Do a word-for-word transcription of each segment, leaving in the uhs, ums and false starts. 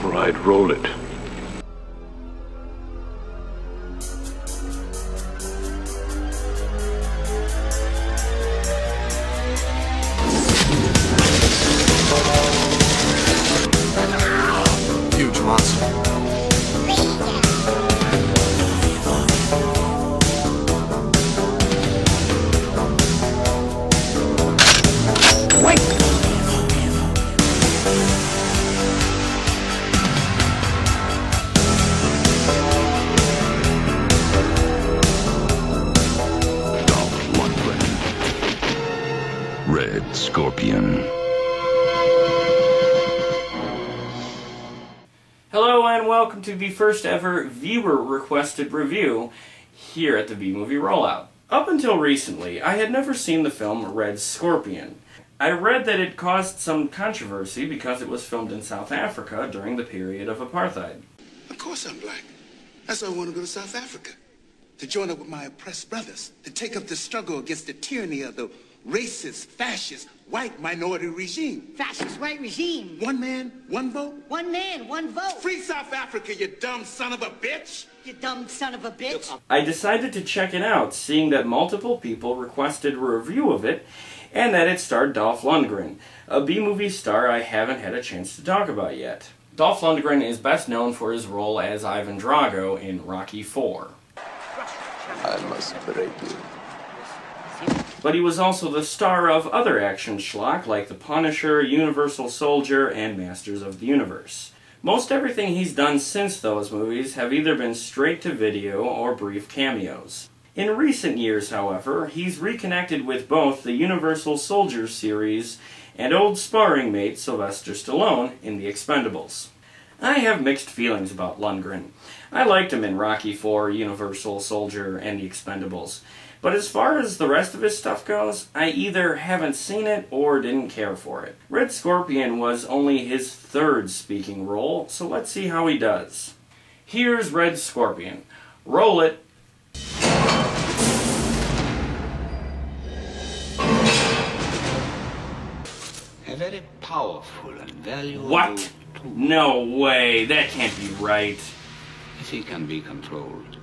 All right, roll it. Huge monster. Dolph Lundgren. Red Scorpion. Hello and welcome to the first ever viewer-requested review here at the B-Movie Rollout. Up until recently, I had never seen the film Red Scorpion. I read that it caused some controversy because it was filmed in South Africa during the period of apartheid. Of course I'm black. That's why I want to go to South Africa. To join up with my oppressed brothers. To take up the struggle against the tyranny of the racist, fascist, white minority regime. Fascist white regime. One man, one vote. One man, one vote. Free South Africa, you dumb son of a bitch! You dumb son of a bitch. I decided to check it out, seeing that multiple people requested a review of it, and that it starred Dolph Lundgren, a B-movie star I haven't had a chance to talk about yet. Dolph Lundgren is best known for his role as Ivan Drago in Rocky four. I must break you. But he was also the star of other action schlock like The Punisher, Universal Soldier, and Masters of the Universe. Most everything he's done since those movies have either been straight-to-video or brief cameos. In recent years, however, he's reconnected with both the Universal Soldier series and old sparring mate Sylvester Stallone in The Expendables. I have mixed feelings about Lundgren. I liked him in Rocky four, Universal Soldier, and The Expendables. But as far as the rest of his stuff goes, I either haven't seen it or didn't care for it. Red Scorpion was only his third speaking role, so let's see how he does. Here's Red Scorpion. Roll it. A very powerful and valuable... What? tool, No way, that can't be right. if he can be controlled.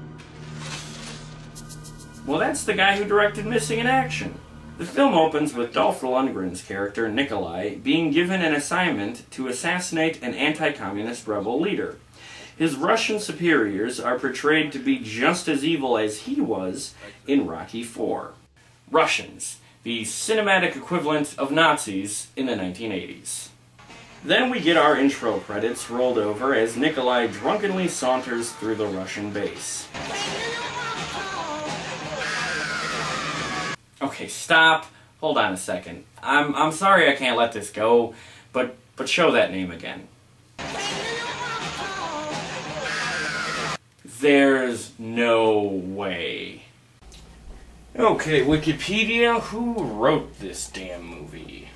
Well, that's the guy who directed Missing in Action. The film opens with Dolph Lundgren's character, Nikolai, being given an assignment to assassinate an anti-communist rebel leader. His Russian superiors are portrayed to be just as evil as he was in Rocky four. Russians, the cinematic equivalent of Nazis in the nineteen eighties. Then we get our intro credits rolled over as Nikolai drunkenly saunters through the Russian base. Okay, stop. Hold on a second. I'm I'm sorry I can't let this go, but but show that name again. There's no way. Okay, Wikipedia, who wrote this damn movie?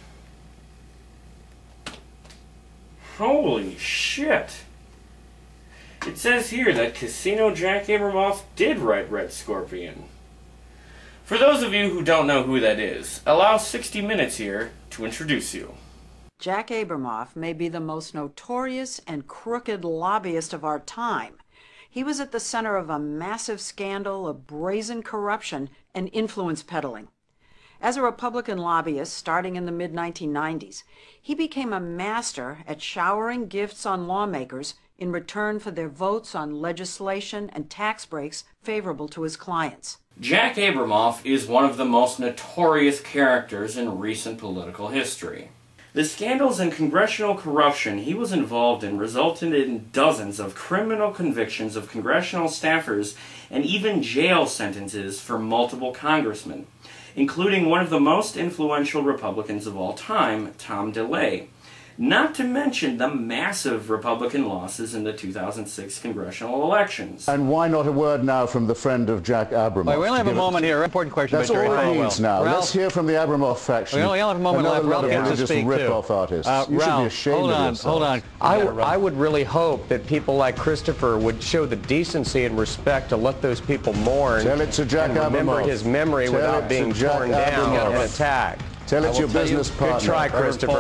Holy shit. It says here that Casino Jack Abramoff did write Red Scorpion. For those of you who don't know who that is, allow sixty minutes here to introduce you. Jack Abramoff may be the most notorious and crooked lobbyist of our time. He was at the center of a massive scandal of brazen corruption and influence peddling. As a Republican lobbyist starting in the mid nineteen nineties, he became a master at showering gifts on lawmakers in return for their votes on legislation and tax breaks favorable to his clients. Jack Abramoff is one of the most notorious characters in recent political history. The scandals and congressional corruption he was involved in resulted in dozens of criminal convictions of congressional staffers and even jail sentences for multiple congressmen, including one of the most influential Republicans of all time, Tom DeLay. Not to mention the massive Republican losses in the two thousand six congressional elections. And why not a word now from the friend of Jack Abramoff? Wait, we only have a moment here. Important question. That's by all Jerry it needs Falwell. now. Ralph, Let's hear from the Abramoff faction. we only have a moment Another left. Ralph lot of gets to religious speak rip-off too. artists. Uh, you should Ralph, be ashamed hold of on, yourself. hold on. I, w I would really hope that people like Christopher would show the decency and respect to let those people mourn Tell it to Jack and remember Abramoff. his memory Tell without it being to Jack torn down Abramoff. and attacked. Tell it to your business partner. Good try, Christopher.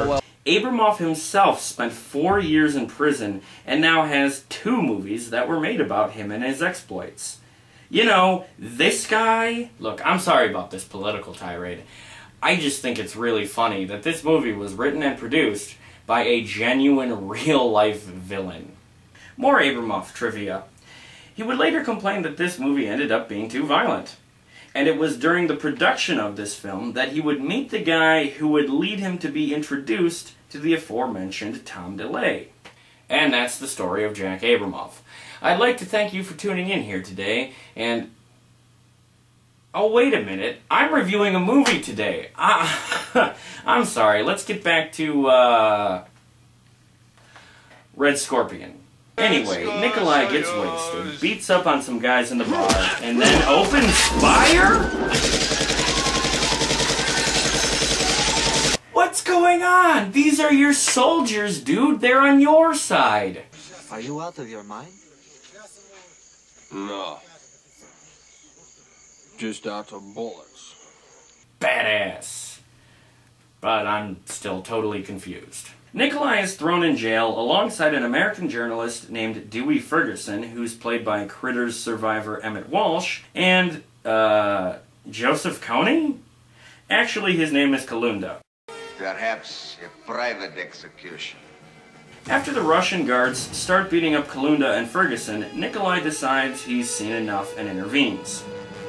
Abramoff himself spent four years in prison and now has two movies that were made about him and his exploits. You know, this guy... Look, I'm sorry about this political tirade. I just think it's really funny that this movie was written and produced by a genuine, real-life villain. More Abramoff trivia. He would later complain that this movie ended up being too violent. And it was during the production of this film that he would meet the guy who would lead him to be introduced to the aforementioned Tom DeLay. And that's the story of Jack Abramoff. I'd like to thank you for tuning in here today, and... Oh, wait a minute. I'm reviewing a movie today. Ah, I'm sorry. Let's get back to, uh... Red Scorpion. Anyway, Nikolai gets wasted, beats up on some guys in the bar, and then opens fire? What's going on? These are your soldiers, dude. They're on your side. Are you out of your mind? No. Just out of bullets. Badass. But I'm still totally confused. Nikolai is thrown in jail alongside an American journalist named Dewey Ferguson, who's played by Critters survivor Emmett Walsh, and, uh, Joseph Kony? Actually, his name is Kalunda. Perhaps a private execution. After the Russian guards start beating up Kalunda and Ferguson, Nikolai decides he's seen enough and intervenes.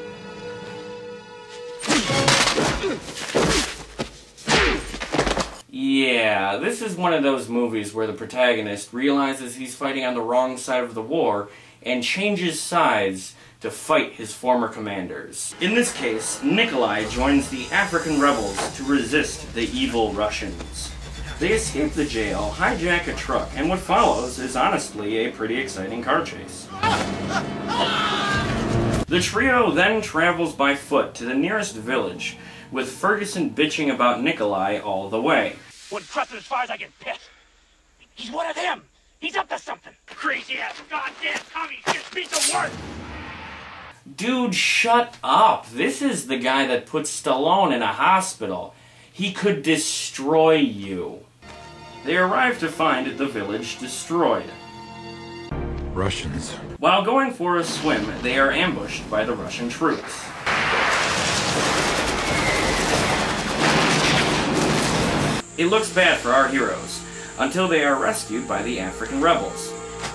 Yeah, this is one of those movies where the protagonist realizes he's fighting on the wrong side of the war and changes sides to fight his former commanders. In this case, Nikolai joins the African rebels to resist the evil Russians. They escape the jail, hijack a truck, and what follows is honestly a pretty exciting car chase. The trio then travels by foot to the nearest village, with Ferguson bitching about Nikolai all the way. Wouldn't trust him as far as I get pissed. He's one of them. He's up to something. Crazy ass goddamn commie shit piece of work. Dude, shut up. This is the guy that put Stallone in a hospital. He could destroy you. They arrive to find the village destroyed. Russians. While going for a swim, they are ambushed by the Russian troops. It looks bad for our heroes, until they are rescued by the African rebels.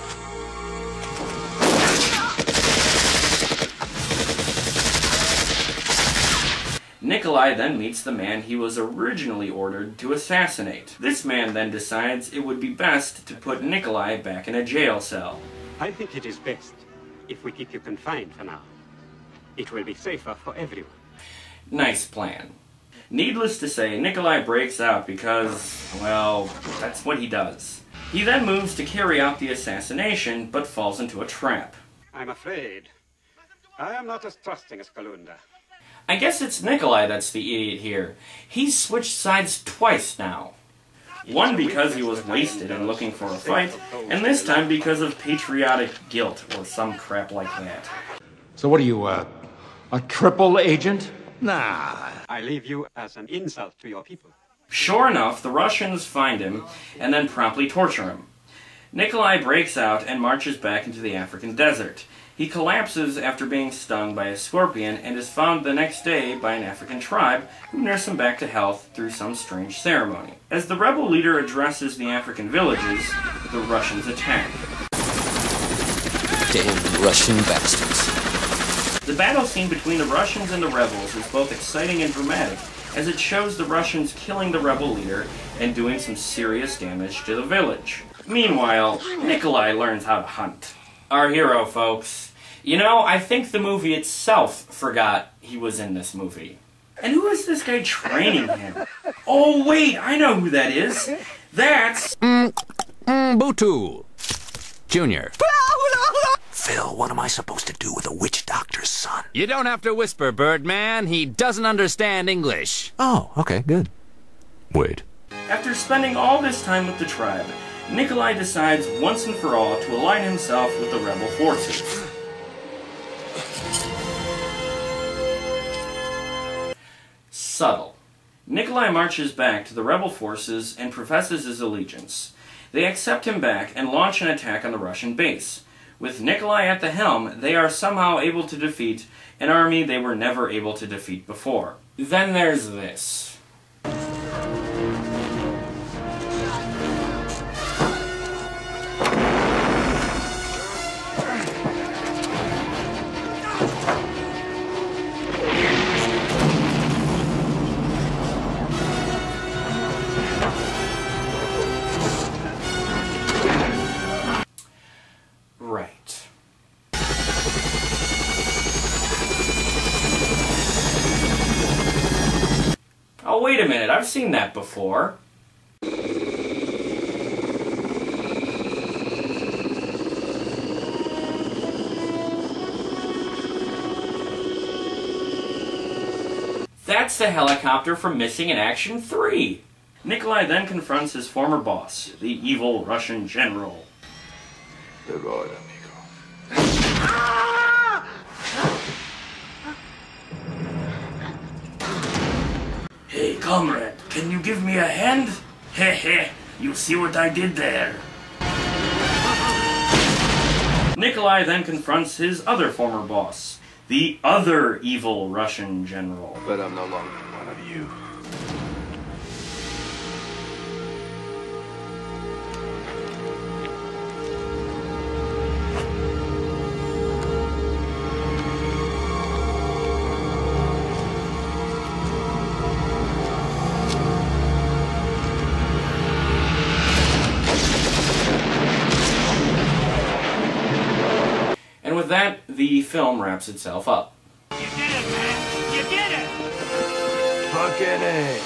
Nikolai then meets the man he was originally ordered to assassinate. This man then decides it would be best to put Nikolai back in a jail cell. I think it is best if we keep you confined for now. It will be safer for everyone. Nice plan. Needless to say, Nikolai breaks out because, well, that's what he does. He then moves to carry out the assassination, but falls into a trap. I'm afraid I am not as trusting as Kalunda. I guess it's Nikolai that's the idiot here. He's switched sides twice now. One because he was wasted and looking for a fight, and this time because of patriotic guilt or some crap like that. So what are you, uh, a triple agent? Nah. I leave you as an insult to your people. Sure enough, the Russians find him and then promptly torture him. Nikolai breaks out and marches back into the African desert. He collapses after being stung by a scorpion and is found the next day by an African tribe who nurse him back to health through some strange ceremony. As the rebel leader addresses the African villages, the Russians attack. Damn Russian bastards. The battle scene between the Russians and the rebels is both exciting and dramatic, as it shows the Russians killing the rebel leader and doing some serious damage to the village. Meanwhile, Nikolai learns how to hunt. Our hero, folks. You know, I think the movie itself forgot he was in this movie. And who is this guy training him? Oh, wait, I know who that is. That's... Mm, mm, Butu. Junior. Phil, what am I supposed to do with a witch doctor's son? You don't have to whisper, Birdman. He doesn't understand English. Oh, okay, good. Wait. After spending all this time with the tribe, Nikolai decides once and for all to align himself with the rebel forces. Subtle. Nikolai marches back to the rebel forces and professes his allegiance. They accept him back and launch an attack on the Russian base. With Nikolai at the helm, they are somehow able to defeat an army they were never able to defeat before. Then there's this. Right. Oh, wait a minute, I've seen that before. That's the helicopter from Missing in Action three! Nikolai then confronts his former boss, the evil Russian general. Hey, comrade, can you give me a hand? Heh heh, you see what I did there? Nikolai then confronts his other former boss, the other evil Russian general. But I'm no longer one of you. And with that, the film wraps itself up. You did it, man! You did it! Fucking A.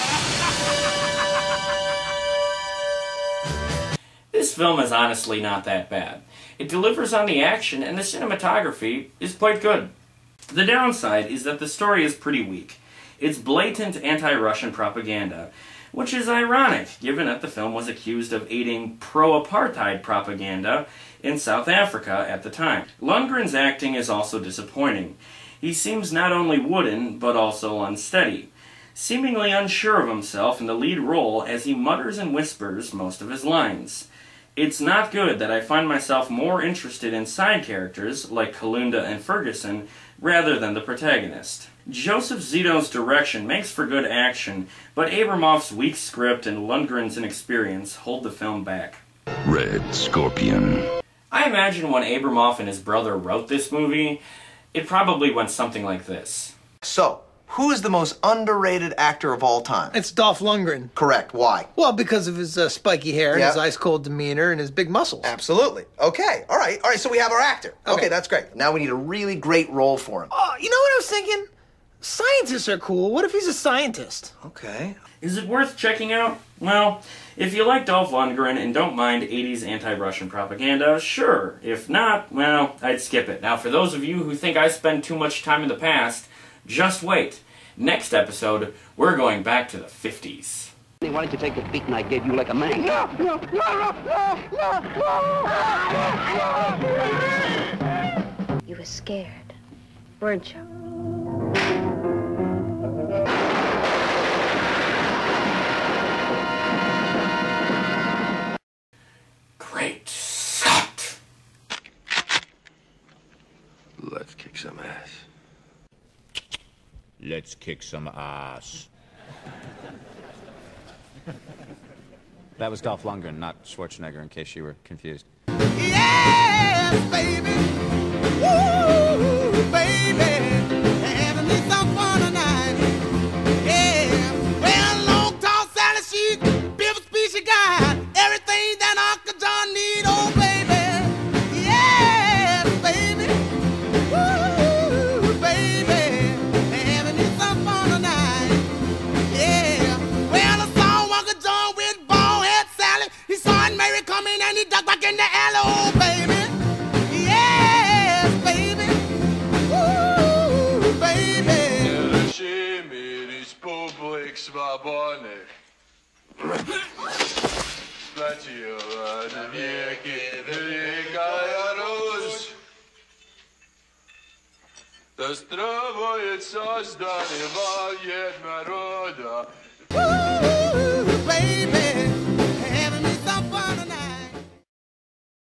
This film is honestly not that bad. It delivers on the action, and the cinematography is quite good. The downside is that the story is pretty weak. It's blatant anti-Russian propaganda, which is ironic, given that the film was accused of aiding pro-apartheid propaganda in South Africa at the time. Lundgren's acting is also disappointing. He seems not only wooden, but also unsteady, seemingly unsure of himself in the lead role as he mutters and whispers most of his lines. It's not good that I find myself more interested in side characters, like Kalunda and Ferguson, rather than the protagonist. Joseph Zito's direction makes for good action, but Abramoff's weak script and Lundgren's inexperience hold the film back. Red Scorpion. I imagine when Abramoff and his brother wrote this movie, it probably went something like this. So, who is the most underrated actor of all time? It's Dolph Lundgren. Correct. Why? Well, because of his uh, spiky hair and Yep. his ice-cold demeanor and his big muscles. Absolutely. Okay. All right. All right. So we have our actor. Okay. Okay. That's great. Now we need a really great role for him. Oh, you know what I was thinking? Scientists are cool. What if he's a scientist? Okay. Is it worth checking out? Well, if you like Dolph Lundgren and don't mind eighties anti-Russian propaganda, sure. If not, well, I'd skip it. Now, for those of you who think I spend too much time in the past, just wait. Next episode, we're going back to the fifties. Why don't you take the beating I gave you like a man? No, no, no, no, no, no! You were scared, weren't you? Great Scott! Let's kick some ass. Let's kick some ass. That was Dolph Lundgren, not Schwarzenegger, in case you were confused. Yes, baby! Woo, baby! Having me some fun tonight. Yeah! Well, long tall Sally, she built a speech, she got everything that Uncle John need, oh, baby! Yes, baby! Woo, baby! Having me some fun tonight. Yeah! Well, I saw Uncle John with bald head Sally. He saw Aunt Mary coming and he ducked back in the alley, oh, baby! Yes, baby! Woo, baby! Lasciami rispoblik svobodny. Spłaciła na wieki wielka Rus. To Здравоет создание во имя народа. Ooh, baby.